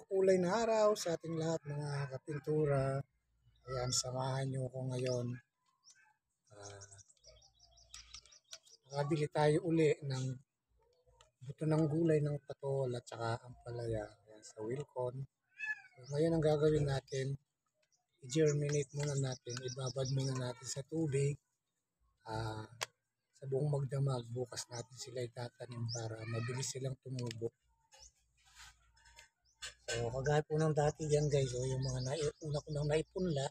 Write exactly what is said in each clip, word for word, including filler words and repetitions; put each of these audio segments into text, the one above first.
makulay na araw sa ating lahat mga kapintura. Ayan, samahan nyo ko ngayon. Uh, nakabili tayo uli ng buto ng gulay ng patol at saka ampalaya. Ayan, sa Wilcon. So, ngayon ang gagawin natin, i-germinate muna natin, ibabad muna natin sa tubig. Uh, sa buong magdamag, bukas natin sila itatanim para mabilis silang tumubo. So, kagaya po ng dati yan guys, so, yung mga na, una ko nang naipunla.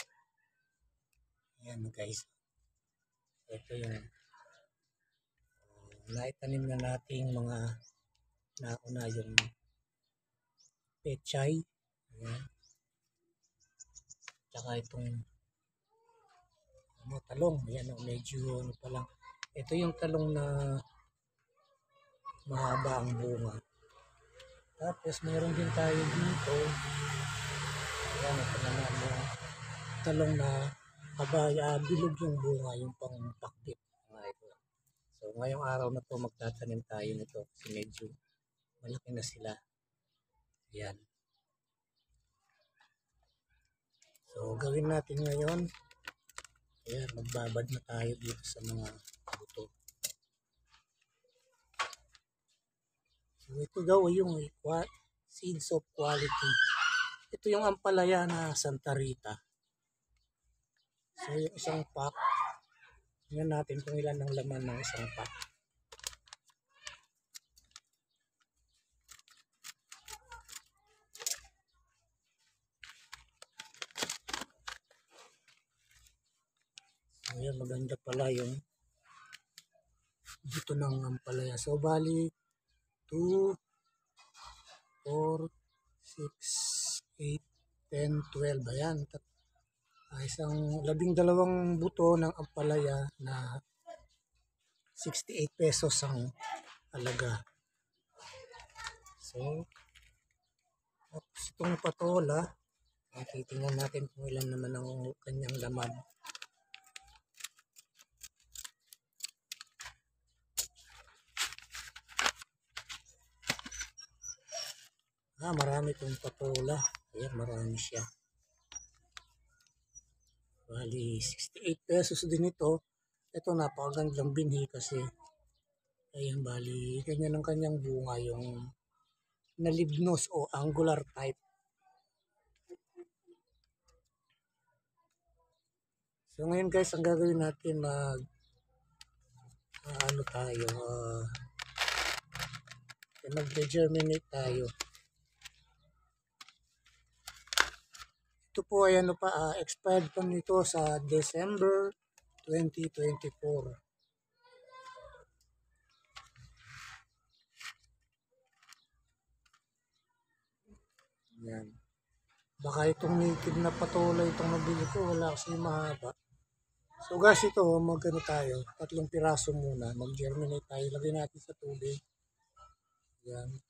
Ayan guys. So, ito yung uh, naitanim na nating mga nauna yung pechay. Ayan. Tsaka itong ano, talong. Ayan, medyo ano pa lang. Ito yung talong na mahaba ang bunga. Tapos mayroon din tayo dito. Ayan, ito naman yung talong na kabaya, bilog yung bunga, yung pang pakbit. So ngayong araw na to magtatanim tayo nito kasi medyo malaki na sila. Ayan. So gawin natin ngayon. Ayan, magbabad na tayo dito sa mga buto. So ito daw yung seeds of quality. Ito yung ampalaya na Santa Rita. So yung isang pack, tingnan natin kung ilan ang laman ng isang pack. So yan, maganda pala yung dito ng ampalaya. So bali two, four, six, eight, ten, twelve. Ayan. Uh, isang labing dalawang buto ng ampalaya na sixty-eight pesos ang halaga. So, tapos itong patola, titingnan natin kung ilan naman ang kanyang laman. Ah, marami itong patola. Ayan, marami siya. Bali, sixty-eight pesos din ito. Ito napakagandang binhi kasi ayan, bali, ganyan ang kanyang bunga, yung nalibnos o angular type. So ngayon guys, ang gagawin natin mag uh, ano tayo uh, mag-germinate tayo. Ito po ay ano pa, uh, expired pa nito sa December twenty twenty-four. Yan. Baka itong native na patola itong nabili ko, wala kasi mahaba. So guys, ito mag-ano tayo, tatlong piraso muna, mag-germinate tayo, lagay natin sa tubig. Yan.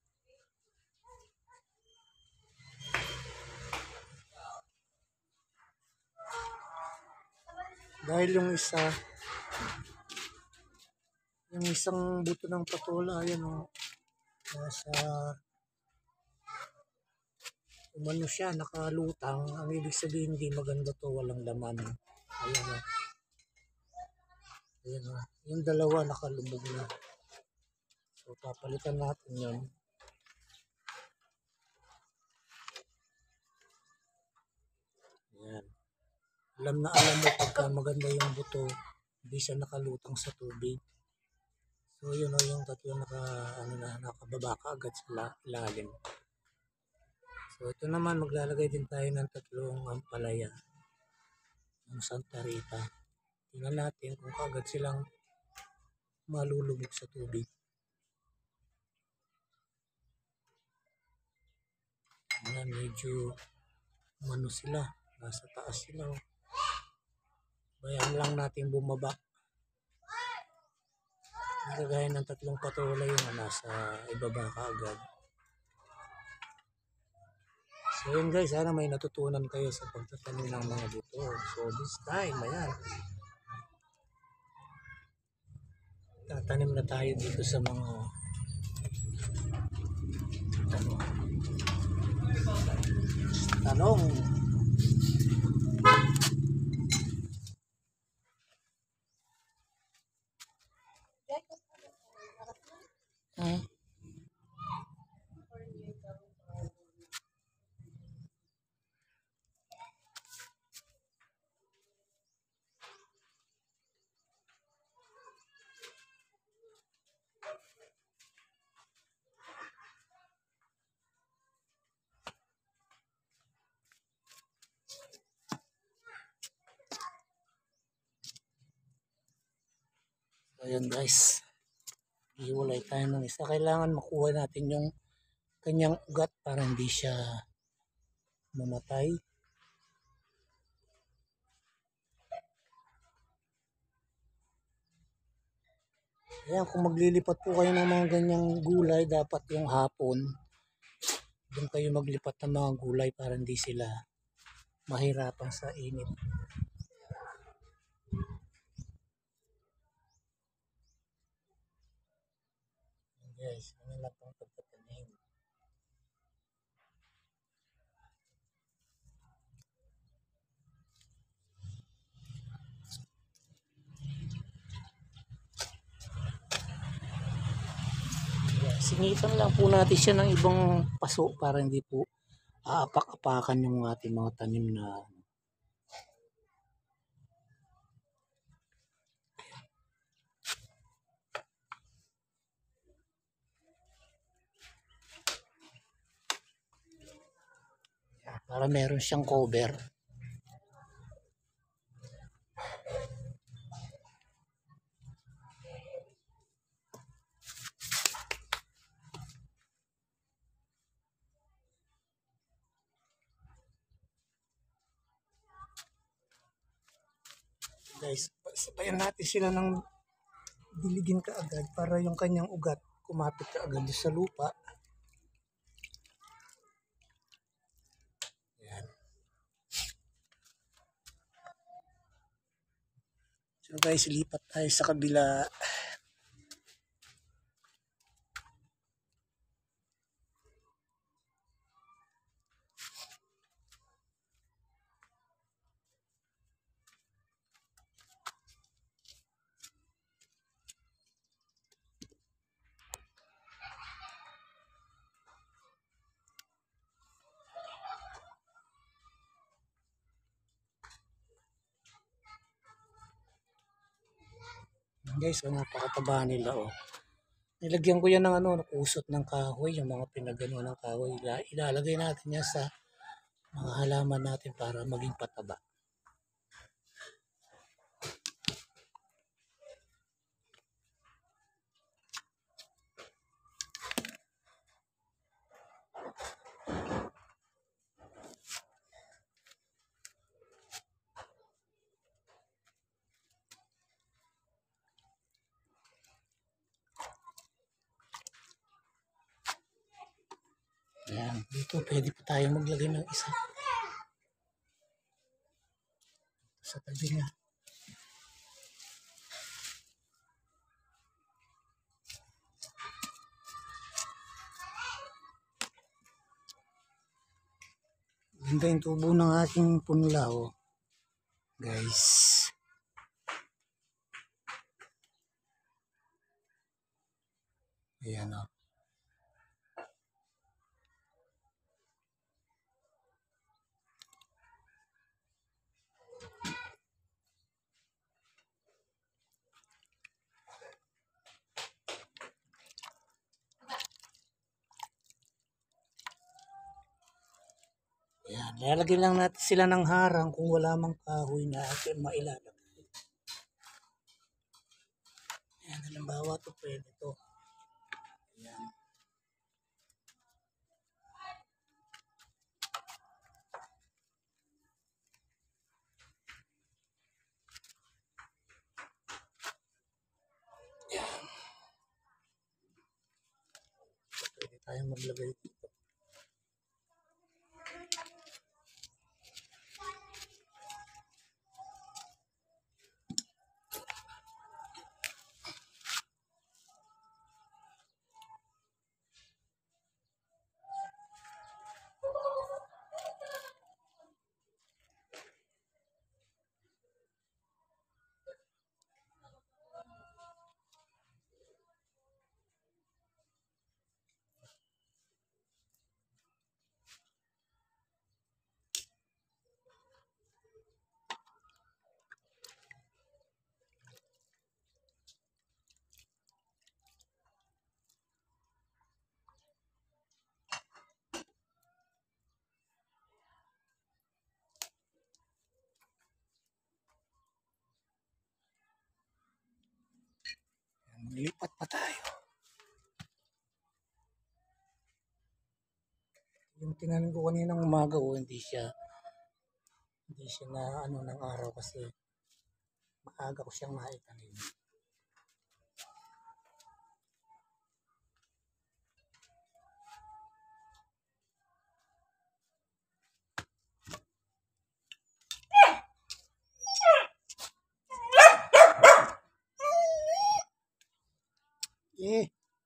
Dahil yung isa, yung isang buto ng patola, ayan o, nasa, umano siya, nakalutang. Ang ibig sabihin, hindi maganda to, walang laman. Ayan o. Ayan o. Yung dalawa, nakalubog na. So, papalitan natin yun. Ayan. Alam na alam mo pagka maganda yung buto, hindi siya nakalutang sa tubig. So yun o, yung tatlo naka, ano na, nakababa ka agad sa ilalim. So ito naman, maglalagay din tayo ng tatlong ampalaya ng Santa Rita. Tingnan natin kung kaagad silang malulubog sa tubig. Ayan, medyo umano sila, nasa taas sila o. Bayaan lang natin bumaba. Gagaya ng tatlong patola yung nasa ibaba ka agad. So yun guys, sana may natutunan kayo sa pagtatanim ng mga buto. So this time, ayan. Tatanim na tayo dito sa mga ano, Talong. Hmm. Ayan guys, hiwalay tayo ng isa. Kailangan makuha natin yung kanyang ugat para hindi siya mamatay. Ayan, kung maglilipat po kayo ng mga ganyang gulay, dapat yung hapon, doon kayo maglipat ng mga gulay para hindi sila mahirapan sa init. Guys, ano lang pang pagtatanim. Sinitan lang po natin siya ng ibang paso para hindi po aapak-apakan yung ating mga tanim na para meron siyang cover. Guys, sabayan natin sila ng diligin kaagad para yung kanyang ugat kumapit kaagad sa lupa. Ayan. So guys, lipat tayo sa kabila. Guys, oh, napakataba nila oh. Nilagyan ko yan ng ano, usot ng kahoy, yung mga pinagano ng kahoy. Ilalagay natin yan sa mga halaman natin para maging pataba. Ayan, dito pwede pa tayo maglagay ng isa sa tabi niya. Ganda yung tubo ng aking punla oh. Guys. Ayan oh. Ayan, lalagyan lang natin sila ng harang kung wala mang kahoy na atin mailalagay. Ayan, halimbawa ito pwede ito. Ayan. Ayan. Pwede tayong maglagay dito. Lipat pa tayo. Yung tinanim ko kaninang umaga, oh, hindi siya hindi siya na ano ng araw kasi maaga ko siyang naitanim. Eh,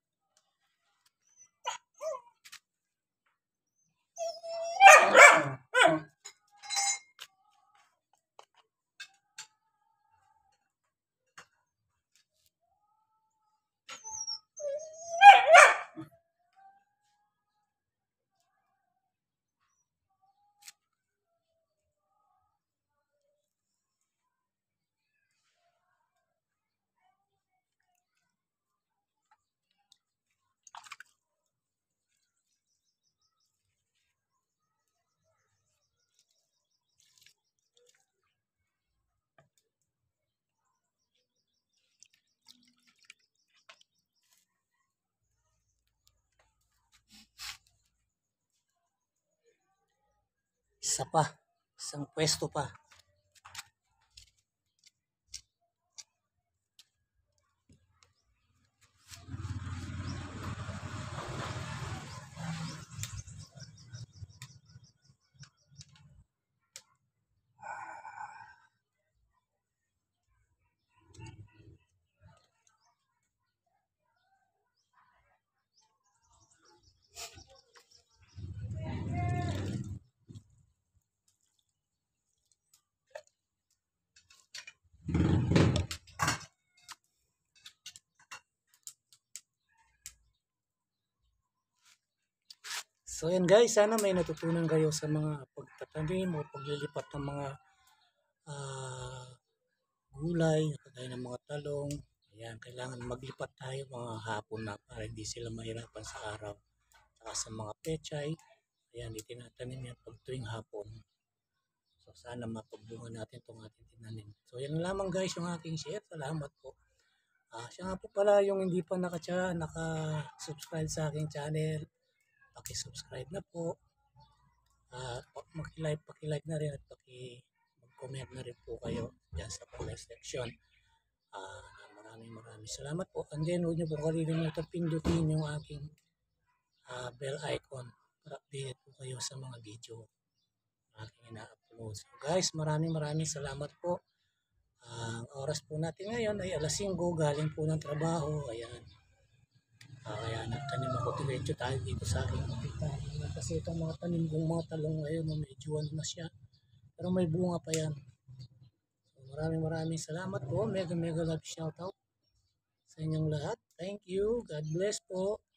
isa pa. Isang pwesto pa. So yan guys, sana may natutunan kayo sa mga pagtatanim o paglilipat ng mga uh, gulay, kagaya ng mga talong. Ayan, kailangan maglipat tayo mga hapon na para hindi sila mahirapan sa araw. Saka sa mga pechay, ayan, itinatanim yan pag tuwing hapon. So sana mapagbunga natin itong ating tinanim. So yan lamang guys yung aking share. Salamat po. Uh, siya nga po pala yung hindi pa naka, naka-subscribe sa aking channel. Paki-subscribe na po. Uh, paki-like, paki-like na rin at paki-comment na rin po kayo dyan sa comment section. Uh, maraming maraming salamat po. And then huwag niyo po kalilimutan pindutin yung aking uh, bell icon para update po kayo sa mga video na aking ina-upload. So guys, maraming maraming salamat po. Ang uh, oras po natin ngayon ay alas singko, galing po ng trabaho. Ayan. Uh, kaya nagtanim ako, diretso tayo dito sa aking kapitan. Kasi itong mga tanim kong mga talong ngayon, medyo ano na siya. Pero may bunga pa yan. So, maraming maraming salamat po. Mega mega love shoutout sa inyong lahat. Thank you. God bless po.